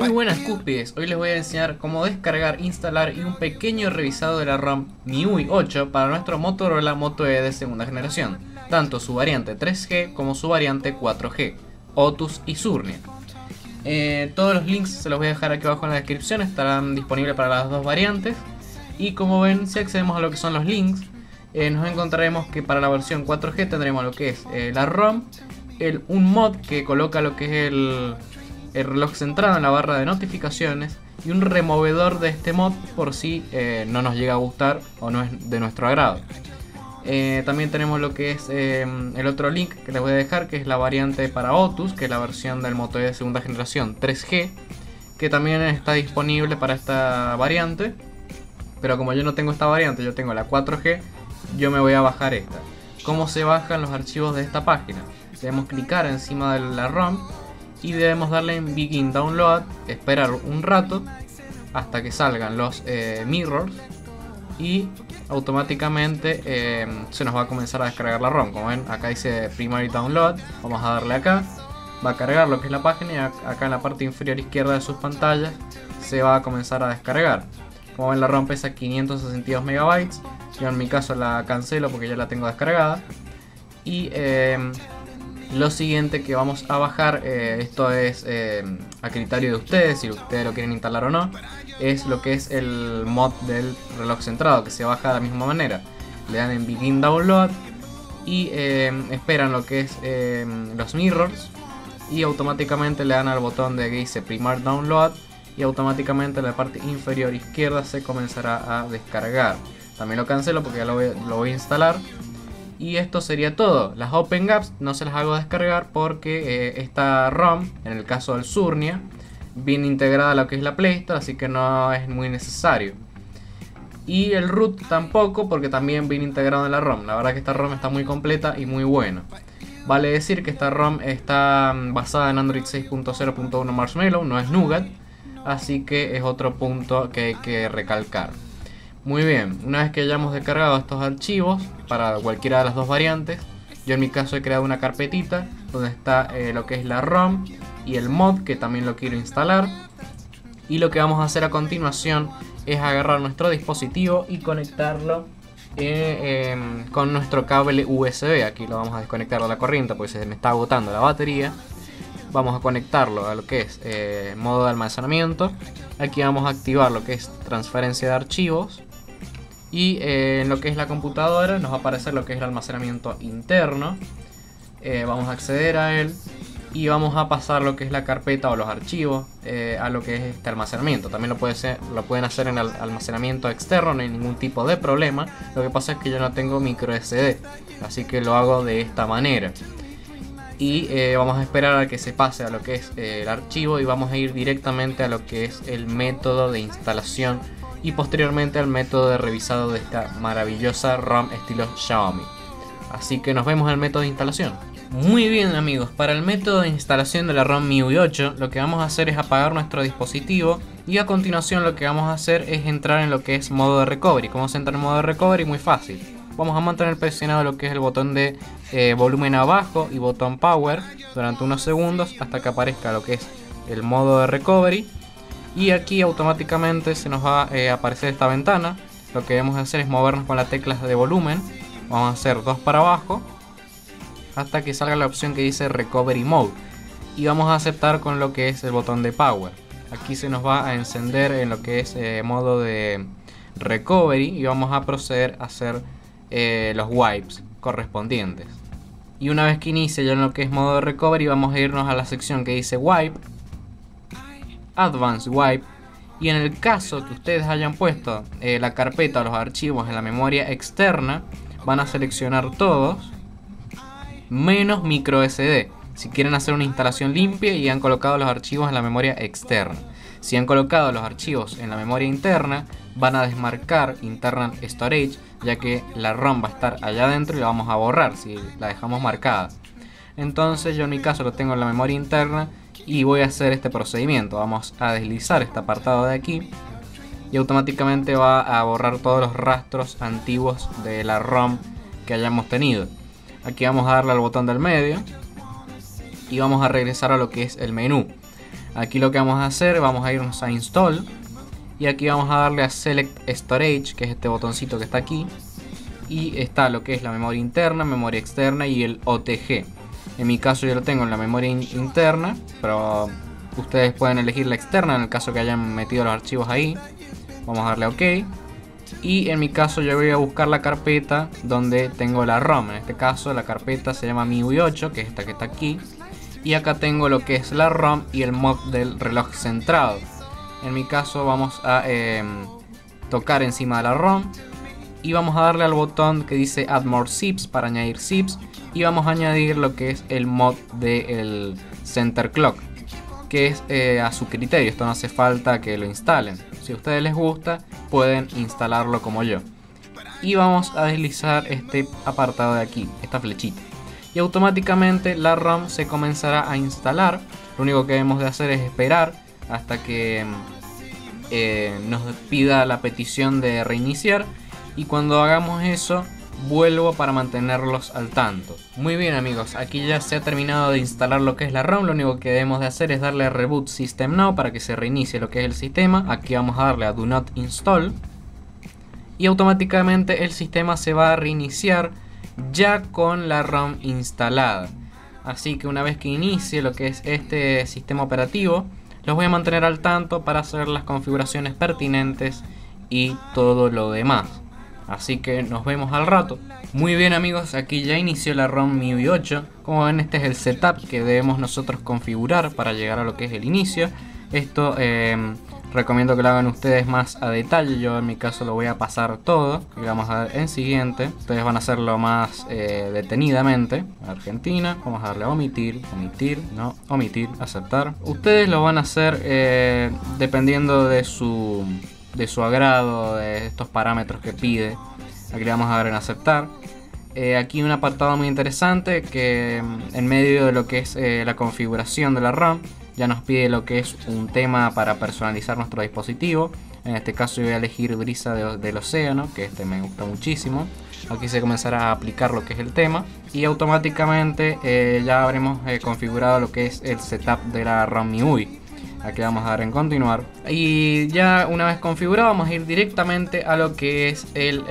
Muy buenas cúspides, hoy les voy a enseñar cómo descargar, instalar y un pequeño revisado de la ROM MIUI 8 para nuestro Motorola Moto E de segunda generación, tanto su variante 3G como su variante 4G, Otus y Surnia. Todos los links se los voy a dejar aquí abajo en la descripción, estarán disponibles para las dos variantes. Y como ven, si accedemos a lo que son los links, nos encontraremos que para la versión 4G tendremos lo que es la ROM, un mod que coloca lo que es el reloj centrado en la barra de notificaciones y un removedor de este mod por si no nos llega a gustar o no es de nuestro agrado. También tenemos lo que es el otro link que les voy a dejar, que es la variante para Otus, que es la versión del Moto E de segunda generación 3G, que también está disponible para esta variante. Pero como yo no tengo esta variante, yo tengo la 4G, yo me voy a bajar esta. ¿Cómo se bajan los archivos de esta página? Debemos clicar encima de la ROM y debemos darle en Begin Download, esperar un rato hasta que salgan los mirrors y automáticamente se nos va a comenzar a descargar la ROM. Como ven, acá dice Primary Download, vamos a darle acá, va a cargar lo que es la página y acá en la parte inferior izquierda de sus pantallas se va a comenzar a descargar. Como ven, la ROM pesa 562 MB, yo en mi caso la cancelo porque ya la tengo descargada. Y lo siguiente que vamos a bajar, esto es a criterio de ustedes, si ustedes lo quieren instalar o no, es lo que es el mod del reloj centrado, que se baja de la misma manera. Le dan en Begin Download y esperan lo que es los mirrors y automáticamente le dan al botón de que dice Primary Download y automáticamente en la parte inferior izquierda se comenzará a descargar. También lo cancelo porque ya lo voy a instalar. Y esto sería todo. Las OpenGApps no se las hago descargar porque esta ROM, en el caso del Surnia, viene integrada a lo que es la Play Store, así que no es muy necesario. Y el root tampoco, porque también viene integrado en la ROM. La verdad que esta ROM está muy completa y muy buena. Vale decir que esta ROM está basada en Android 6.0.1 Marshmallow, no es Nougat, así que es otro punto que hay que recalcar. Muy bien, una vez que hayamos descargado estos archivos para cualquiera de las dos variantes, yo en mi caso he creado una carpetita donde está lo que es la ROM y el mod, que también lo quiero instalar. Y lo que vamos a hacer a continuación es agarrar nuestro dispositivo y conectarlo con nuestro cable USB. Aquí lo vamos a desconectar de la corriente porque se me está agotando la batería. Vamos a conectarlo a lo que es modo de almacenamiento. Aquí vamos a activar lo que es transferencia de archivos. Y en lo que es la computadora nos va a aparecer lo que es el almacenamiento interno. Vamos a acceder a él y vamos a pasar lo que es la carpeta o los archivos a lo que es este almacenamiento. También lo pueden hacer en el almacenamiento externo, no hay ningún tipo de problema. Lo que pasa es que yo no tengo micro SD, así que lo hago de esta manera. Y vamos a esperar a que se pase a lo que es el archivo y vamos a ir directamente a lo que es el método de instalación y posteriormente al método de revisado de esta maravillosa ROM estilo Xiaomi. Así que nos vemos en el método de instalación. Muy bien amigos, para el método de instalación de la ROM MIUI 8 lo que vamos a hacer es apagar nuestro dispositivo y a continuación lo que vamos a hacer es entrar en lo que es modo de recovery. ¿Cómo se entra en modo de recovery? Muy fácil. Vamos a mantener presionado lo que es el botón de volumen abajo y botón power durante unos segundos hasta que aparezca lo que es el modo de recovery. Y aquí automáticamente se nos va a aparecer esta ventana. Lo que debemos hacer es movernos con las teclas de volumen. Vamos a hacer dos para abajo hasta que salga la opción que dice Recovery Mode. Y vamos a aceptar con lo que es el botón de Power. Aquí se nos va a encender en lo que es modo de Recovery. Y vamos a proceder a hacer los wipes correspondientes. Y una vez que inicie ya en lo que es modo de Recovery, vamos a irnos a la sección que dice Wipe, Advanced Wipe, y en el caso que ustedes hayan puesto la carpeta o los archivos en la memoria externa, van a seleccionar todos menos micro SD si quieren hacer una instalación limpia y han colocado los archivos en la memoria externa. Si han colocado los archivos en la memoria interna, van a desmarcar Internal Storage, ya que la ROM va a estar allá adentro y la vamos a borrar si la dejamos marcada. Entonces yo en mi caso lo tengo en la memoria interna y voy a hacer este procedimiento. Vamos a deslizar este apartado de aquí y automáticamente va a borrar todos los rastros antiguos de la ROM que hayamos tenido. Aquí vamos a darle al botón del medio y vamos a regresar a lo que es el menú. Aquí lo que vamos a hacer, vamos a irnos a Install. Y aquí vamos a darle a Select Storage, que es este botoncito que está aquí. Y está lo que es la memoria interna, memoria externa y el OTG. En mi caso yo lo tengo en la memoria interna, pero ustedes pueden elegir la externa en el caso que hayan metido los archivos ahí. Vamos a darle a OK. Y en mi caso yo voy a buscar la carpeta donde tengo la ROM. En este caso la carpeta se llama MIUI 8, que es esta que está aquí. Y acá tengo lo que es la ROM y el mod del reloj centrado. En mi caso vamos a tocar encima de la ROM. Y vamos a darle al botón que dice Add More Zips para añadir zips. Y vamos a añadir lo que es el mod del Center Clock, que es a su criterio. Esto no hace falta que lo instalen. Si a ustedes les gusta, pueden instalarlo como yo. Y vamos a deslizar este apartado de aquí, esta flechita. Y automáticamente la ROM se comenzará a instalar. Lo único que debemos de hacer es esperar hasta que nos pida la petición de reiniciar. Y cuando hagamos eso, vuelvo para mantenerlos al tanto. Muy bien amigos, aquí ya se ha terminado de instalar lo que es la ROM. Lo único que debemos de hacer es darle a Reboot System Now para que se reinicie lo que es el sistema. Aquí vamos a darle a Do Not Install. Y automáticamente el sistema se va a reiniciar ya con la ROM instalada. Así que una vez que inicie lo que es este sistema operativo, los voy a mantener al tanto para hacer las configuraciones pertinentes y todo lo demás. Así que nos vemos al rato. Muy bien amigos, aquí ya inició la ROM MIUI 8. Como ven, este es el setup que debemos nosotros configurar para llegar a lo que es el inicio. Esto recomiendo que lo hagan ustedes más a detalle. Yo en mi caso lo voy a pasar todo. Y vamos a ver en siguiente. Ustedes van a hacerlo más detenidamente. Argentina, vamos a darle a omitir, omitir, no, omitir, aceptar. Ustedes lo van a hacer dependiendo de su agrado, de estos parámetros que pide. Aquí le vamos a dar en aceptar. Aquí un apartado muy interesante que en medio de lo que es la configuración de la ROM ya nos pide lo que es un tema para personalizar nuestro dispositivo. En este caso yo voy a elegir Brisa del Océano, que este me gusta muchísimo. Aquí se comenzará a aplicar lo que es el tema y automáticamente ya habremos configurado lo que es el setup de la ROM MIUI. Aquí vamos a dar en continuar. Y ya una vez configurado vamos a ir directamente a lo que es el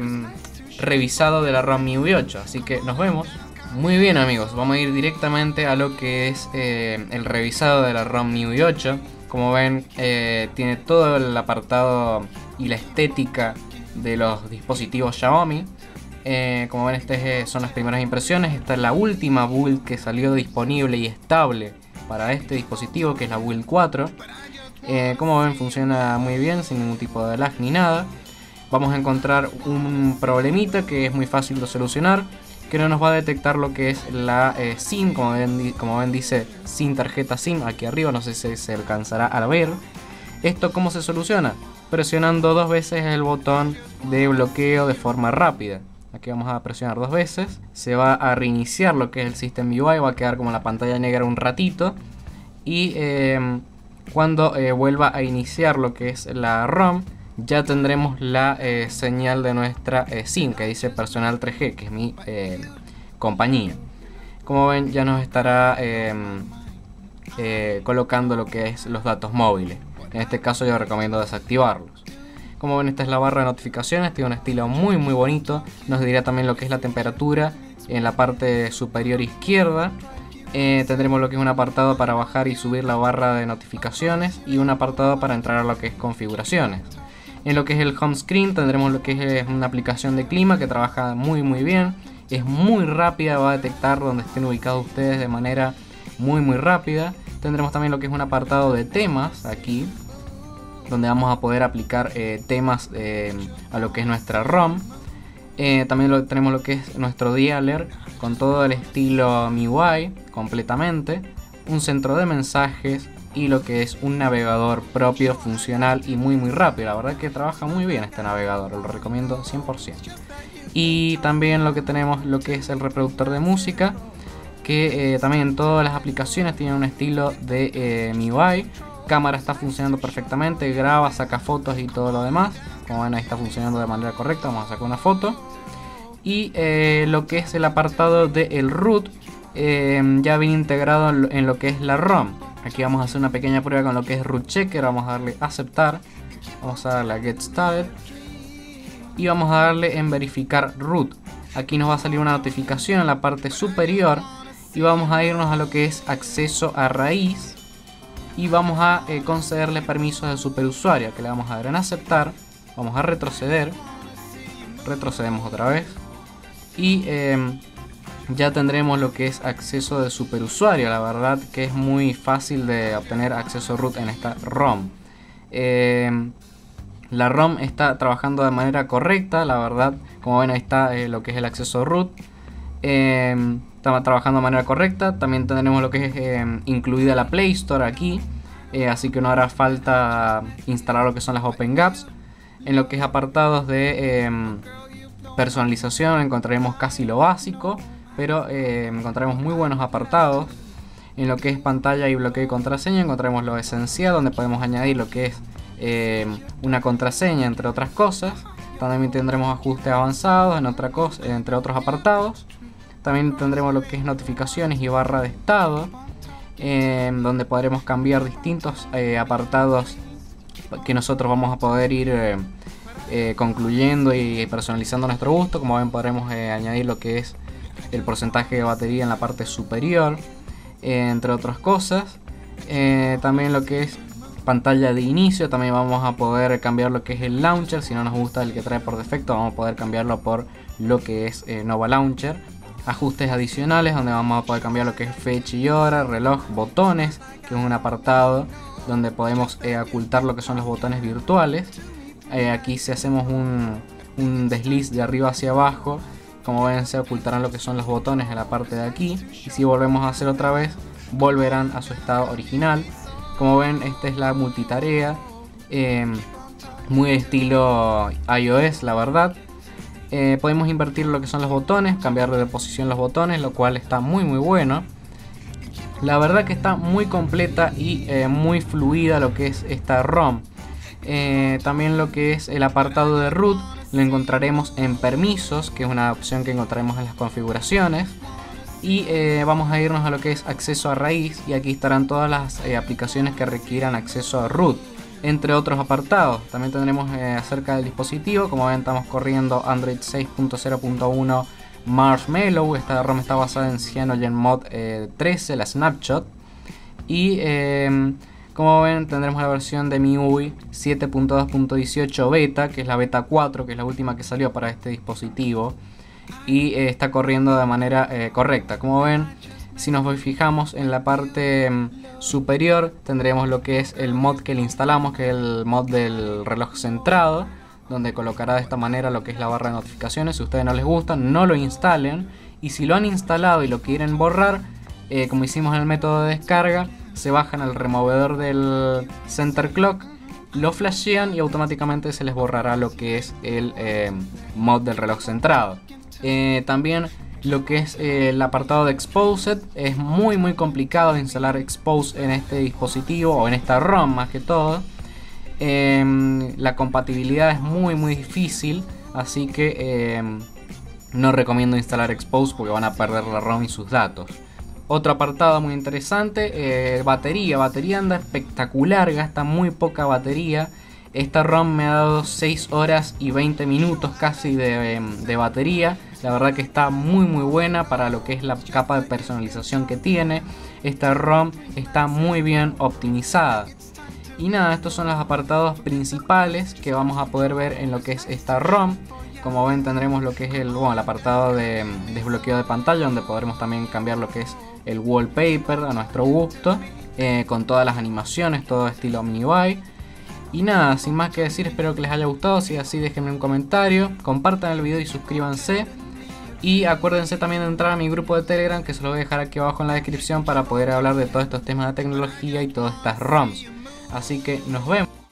revisado de la ROM MIUI 8. Así que nos vemos. Muy bien amigos, vamos a ir directamente a lo que es el revisado de la ROM MIUI 8. Como ven, tiene todo el apartado y la estética de los dispositivos Xiaomi. Como ven, estas son las primeras impresiones. Esta es la última build que salió disponible y estable para este dispositivo, que es la build 4. Como ven, funciona muy bien, sin ningún tipo de lag ni nada. Vamos a encontrar un problemita que es muy fácil de solucionar, que no nos va a detectar lo que es la SIM. Como ven dice sin tarjeta SIM aquí arriba, no sé si se alcanzará a ver. ¿Esto cómo se soluciona? Presionando 2 veces el botón de bloqueo de forma rápida. Aquí vamos a presionar 2 veces. Se va a reiniciar lo que es el System UI. Va a quedar como la pantalla negra un ratito. Y cuando vuelva a iniciar lo que es la ROM, ya tendremos la señal de nuestra SIM, que dice Personal 3G, que es mi compañía. Como ven, ya nos estará colocando lo que es los datos móviles. En este caso yo recomiendo desactivarlos. Como ven, esta es la barra de notificaciones, tiene un estilo muy bonito. Nos dirá también lo que es la temperatura en la parte superior izquierda. Tendremos lo que es un apartado para bajar y subir la barra de notificaciones y un apartado para entrar a lo que es configuraciones. En lo que es el home screen tendremos lo que es una aplicación de clima que trabaja muy bien. Es muy rápida, va a detectar donde estén ubicados ustedes de manera muy rápida. Tendremos también lo que es un apartado de temas aquí, donde vamos a poder aplicar temas a lo que es nuestra ROM. También tenemos lo que es nuestro dialer con todo el estilo MIUI completamente, un centro de mensajes y lo que es un navegador propio, funcional y muy rápido. La verdad que trabaja muy bien este navegador, lo recomiendo 100%. Y también lo que tenemos lo que es el reproductor de música, que también en todas las aplicaciones tienen un estilo de MIUI. Cámara está funcionando perfectamente, graba, saca fotos y todo lo demás. Como ven, ahí está funcionando de manera correcta. Vamos a sacar una foto. Y lo que es el apartado del root ya viene integrado en lo que es la ROM. Aquí vamos a hacer una pequeña prueba con lo que es root checker. Vamos a darle a aceptar, vamos a darle a get started y vamos a darle en verificar root. Aquí nos va a salir una notificación en la parte superior y vamos a irnos a lo que es acceso a raíz y vamos a concederle permisos de superusuario, que le vamos a dar en aceptar. Vamos a retroceder, retrocedemos otra vez y ya tendremos lo que es acceso de superusuario. La verdad que es muy fácil de obtener acceso root en esta ROM. La ROM está trabajando de manera correcta, la verdad. Como ven, ahí está lo que es el acceso root. Está trabajando de manera correcta. También tendremos lo que es incluida la Play Store aquí, así que no hará falta instalar lo que son las OpenGApps. En lo que es apartados de personalización encontraremos casi lo básico, pero encontraremos muy buenos apartados. En lo que es pantalla y bloqueo de contraseña encontraremos lo esencial, donde podemos añadir lo que es una contraseña, entre otras cosas. También tendremos ajustes avanzados entre otros apartados. También tendremos lo que es notificaciones y barra de estado, donde podremos cambiar distintos apartados que nosotros vamos a poder ir concluyendo y personalizando a nuestro gusto. Como ven, podremos añadir lo que es el porcentaje de batería en la parte superior, entre otras cosas. También lo que es pantalla de inicio, también vamos a poder cambiar lo que es el launcher. Si no nos gusta el que trae por defecto, vamos a poder cambiarlo por lo que es Nova Launcher. Ajustes adicionales, donde vamos a poder cambiar lo que es fecha y hora, reloj, botones, que es un apartado donde podemos ocultar lo que son los botones virtuales. Aquí si hacemos un desliz de arriba hacia abajo, como ven, se ocultarán lo que son los botones en la parte de aquí, y si volvemos a hacer otra vez, volverán a su estado original. Como ven, esta es la multitarea, muy estilo iOS, la verdad. Podemos invertir lo que son los botones, cambiarle de posición los botones, lo cual está muy bueno. La verdad que está muy completa y muy fluida lo que es esta ROM. También lo que es el apartado de root lo encontraremos en permisos, que es una opción que encontraremos en las configuraciones. Y vamos a irnos a lo que es acceso a raíz, y aquí estarán todas las aplicaciones que requieran acceso a root, entre otros apartados. También tendremos acerca del dispositivo. Como ven, estamos corriendo Android 6.0.1 Marshmallow. Esta ROM está basada en CyanogenMod 13, la Snapshot. Y como ven, tendremos la versión de MIUI 7.2.18 beta, que es la beta 4, que es la última que salió para este dispositivo. Y está corriendo de manera correcta. Como ven, si nos fijamos en la parte superior, tendremos lo que es el mod que le instalamos, que es el mod del reloj centrado, donde colocará de esta manera lo que es la barra de notificaciones. Si a ustedes no les gusta, no lo instalen, y si lo han instalado y lo quieren borrar, como hicimos en el método de descarga, se bajan al removedor del Center Clock, lo flashean y automáticamente se les borrará lo que es el mod del reloj centrado. También lo que es el apartado de Exposed, es muy complicado de instalar Expose en este dispositivo, o en esta ROM más que todo. La compatibilidad es muy difícil, así que no recomiendo instalar Expose porque van a perder la ROM y sus datos. Otro apartado muy interesante, batería anda espectacular, gasta muy poca batería. Esta ROM me ha dado 6 horas y 20 minutos casi de batería. La verdad que está muy buena para lo que es la capa de personalización que tiene. Esta ROM está muy bien optimizada. Y nada, estos son los apartados principales que vamos a poder ver en lo que es esta ROM. Como ven, tendremos lo que es el apartado de desbloqueo de pantalla, donde podremos también cambiar lo que es el wallpaper a nuestro gusto, con todas las animaciones, todo estilo MIUI. Y nada, sin más que decir, espero que les haya gustado. Si es así, déjenme un comentario, compartan el video y suscríbanse. Y acuérdense también de entrar a mi grupo de Telegram, que se lo voy a dejar aquí abajo en la descripción, para poder hablar de todos estos temas de tecnología y todas estas ROMs. Así que nos vemos.